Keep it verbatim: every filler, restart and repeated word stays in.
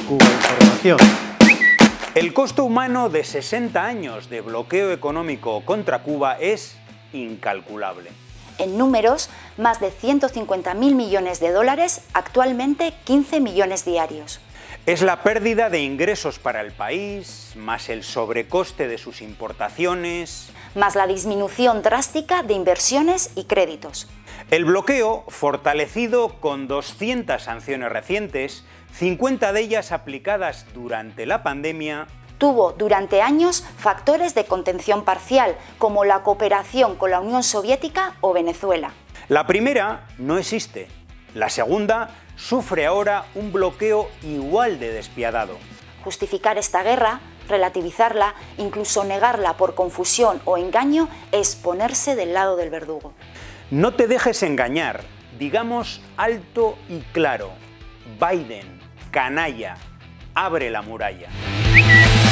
Cuba Información. El costo humano de sesenta años de bloqueo económico contra Cuba es incalculable. En números, más de ciento cincuenta mil millones de dólares, actualmente quince millones diarios. Es la pérdida de ingresos para el país, más el sobrecoste de sus importaciones, más la disminución drástica de inversiones y créditos. El bloqueo, fortalecido con doscientas sanciones recientes, cincuenta de ellas aplicadas durante la pandemia, tuvo durante años factores de contención parcial, como la cooperación con la Unión Soviética o Venezuela. La primera no existe. La segunda sufre ahora un bloqueo igual de despiadado. Justificar esta guerra, relativizarla, incluso negarla por confusión o engaño, es ponerse del lado del verdugo. No te dejes engañar. Digamos alto y claro. Biden, canalla, abre la muralla.